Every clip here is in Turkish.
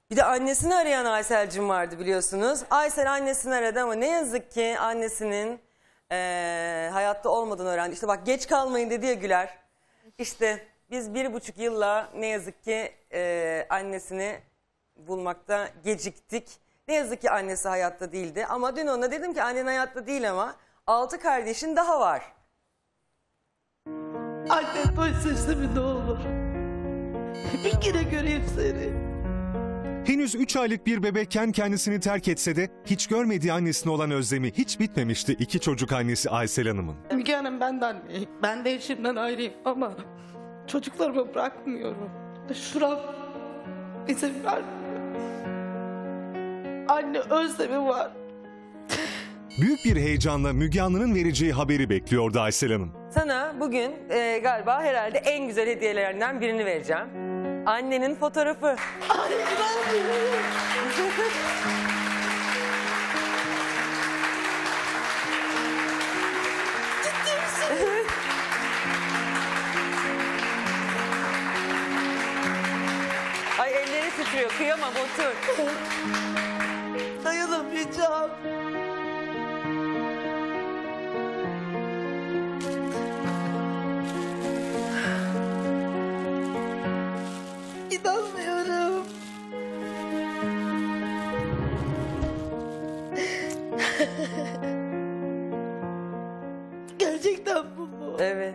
Bir de annesini arayan Aysel'cim vardı biliyorsunuz. Aysel annesini aradı ama ne yazık ki annesinin hayatta olmadığını öğrendi. İşte bak geç kalmayın dedi ya Güler. İşte biz 1,5 yılla ne yazık ki annesini bulmakta geciktik. Ne yazık ki annesi hayatta değildi. Ama dün ona dedim ki annen hayatta değil ama 6 kardeşin daha var. Anne duy sesimi ne olur. Bir kere göreyim seni. Henüz 3 aylık bir bebekken kendisini terk etse de hiç görmediği annesine olan özlemi hiç bitmemişti iki çocuk annesi Aysel Hanım'ın. Müge Hanım ben de anneyim. Ben de eşimden ayrıyım ama çocuklarımı bırakmıyorum. Şuram izin vermiyor. Anne özlemi var. Büyük bir heyecanla Müge Anlı'nın vereceği haberi bekliyordu Aysel Hanım. Sana bugün galiba herhalde en güzel hediyelerinden birini vereceğim. Annenin fotoğrafı. Ay inanmıyorum. Ciddi misin? Evet. Ay elleri titriyor, kıyamam otur. Dayanamayacağım. İnanmıyorum. Gerçekten bu mu? Evet.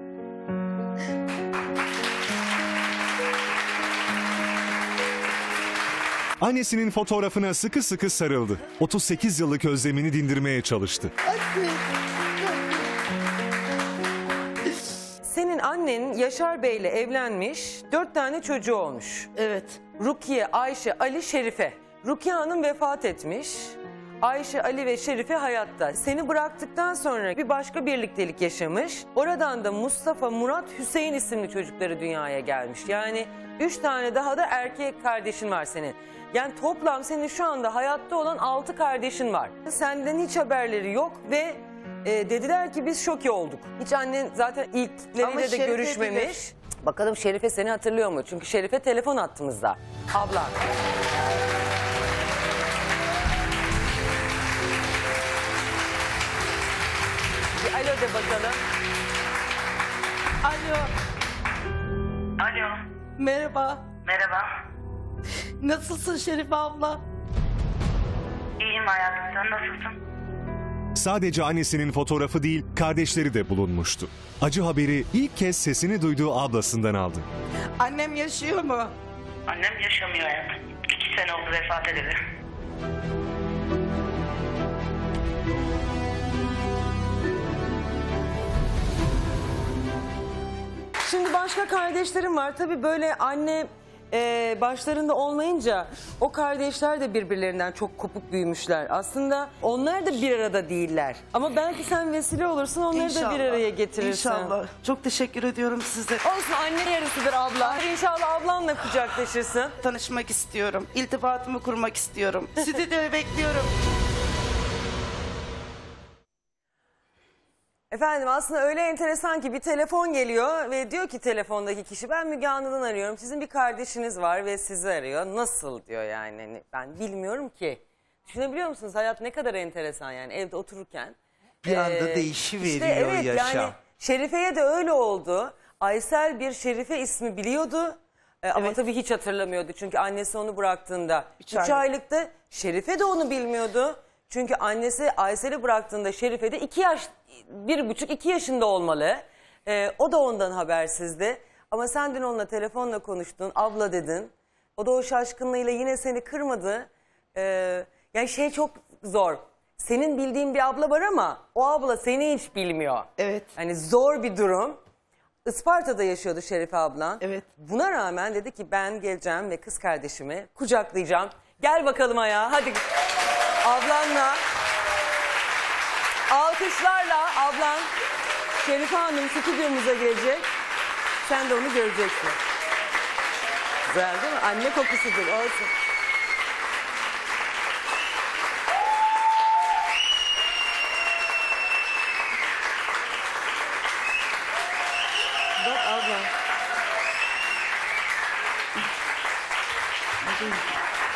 Annesinin fotoğrafına sıkı sıkı sarıldı. 38 yıllık özlemini dindirmeye çalıştı. Anne. Senin annen Yaşar Bey'le evlenmiş, 4 tane çocuğu olmuş. Evet. Rukiye, Ayşe, Ali, Şerife. Rukiye Hanım vefat etmiş. Ayşe, Ali ve Şerife hayatta. Seni bıraktıktan sonra bir başka birliktelik yaşamış. Oradan da Mustafa, Murat, Hüseyin isimli çocukları dünyaya gelmiş. Yani 3 tane daha da erkek kardeşin var senin. Yani toplam senin şu anda hayatta olan 6 kardeşin var. Senden hiç haberleri yok ve dediler ki biz şoke olduk. Hiç annen zaten ilkleriyle de Şerife görüşmemiş. bilir. Bakalım Şerife seni hatırlıyor mu? Çünkü Şerife telefon attığımızda. Abla. Bir alo de bakalım. Alo. Alo, Merhaba. merhaba. Nasılsın Şerife abla? İyiyim hayatım, sen nasılsın? Sadece annesinin fotoğrafı değil, kardeşleri de bulunmuştu. Acı haberi ilk kez sesini duyduğu ablasından aldı. Annem yaşıyor mu? Annem yaşamıyor hayatım. 2 sene oldu vefat edeli. Şimdi başka kardeşlerim var. Tabii böyle anne başlarında olmayınca o kardeşler de birbirlerinden çok kopuk büyümüşler. Aslında onlar da bir arada değiller. Ama belki sen vesile olursun onları da bir araya getirirsin. İnşallah. Çok teşekkür ediyorum size. Olsun anne yarısıdır abla. İnşallah ablanla kucaklaşırsın. Tanışmak istiyorum. İltifatımı kurmak istiyorum. Sizi de bekliyorum. Efendim aslında öyle enteresan ki bir telefon geliyor ve diyor ki telefondaki kişi ben Müge Anlı'dan arıyorum. Sizin bir kardeşiniz var ve sizi arıyor. Nasıl diyor yani hani ben bilmiyorum ki. Düşünebiliyor musunuz hayat ne kadar enteresan yani evde otururken. Bir anda değişiveriyor işte evet, yaşam. Yani Şerife'ye de öyle oldu. Aysel bir Şerife ismi biliyordu. Ama Evet. tabii hiç hatırlamıyordu. Çünkü annesi onu bıraktığında 3 aylık. aylıktı. Şerife de onu bilmiyordu. Çünkü annesi Aysel'i bıraktığında Şerife de 1,5-2 yaşında olmalı. O da ondan habersizdi. Ama sen dün onunla telefonla konuştun. Abla dedin. O da o şaşkınlığıyla yine seni kırmadı. Yani şey çok zor. Senin bildiğin bir abla var ama o abla seni hiç bilmiyor. Evet. Hani zor bir durum. Isparta'da yaşıyordu Şerife ablan. Evet. Buna rağmen dedi ki ben geleceğim ve kız kardeşimi kucaklayacağım. Gel bakalım ayağa hadi. Ablanla, alkışlarla ablan Şerife Hanım stüdyomuza gelecek. Sen de onu göreceksin. Güzel değil mi? Anne kokusudur. Olsun. Bak abla.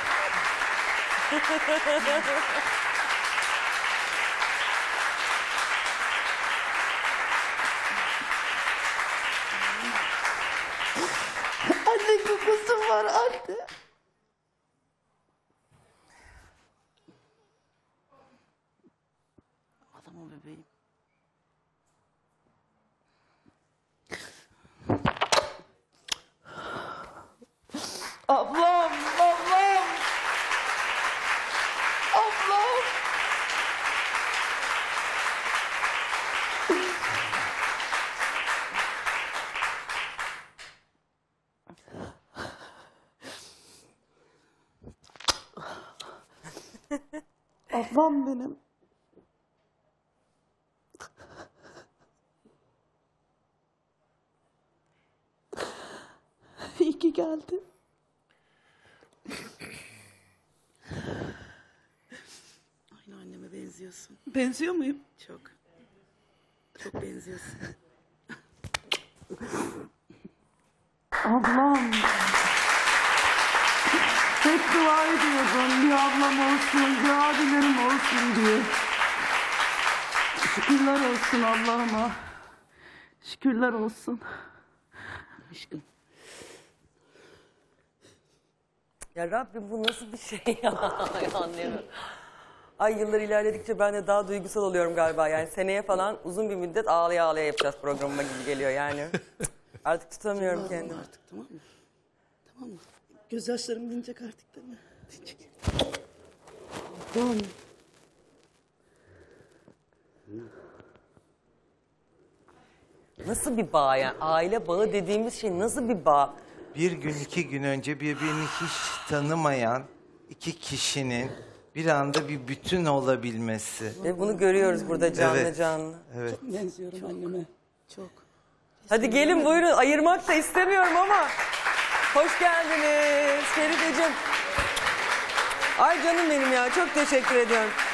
Anne kokusu var anne. Adam o bebeğim. Ablam, ablam. Ablam. Ablam benim. İyi ki geldin. Aynı anneme benziyorsun. Benziyor muyum? Çok. Çok benziyorsun. Ablam. Hep dua ediyordum. Bir ablam olsun, bir abilerim olsun diye. Şükürler olsun Allah'ıma. Şükürler olsun. Aşkım. Ya Rabbim bu nasıl bir şey ya? Ay, anlayamıyorum. Ay yıllar ilerledikçe ben de daha duygusal oluyorum galiba. Yani seneye falan uzun bir müddet ağlaya ağlaya yapacağız programıma gibi geliyor yani. Artık tutamıyorum kendimi. Artık tamam mı? Tamam mı? Gözyaşlarım dinecek artık değil mi? Dinecek. Ablam. Nasıl bir bağ yani? Aile bağı dediğimiz şey nasıl bir bağ? Bir gün, 2 gün önce birbirini hiç tanımayan iki kişinin bir anda bir bütün olabilmesi. Ve bunu görüyoruz burada canlı Evet. canlı. Evet. Benziyorum anneme. Çok. Hadi gelin buyurun. Ayırmak da istemiyorum ama. Hoş geldiniz Ferideciğim. Ay canım benim ya. Çok teşekkür ediyorum.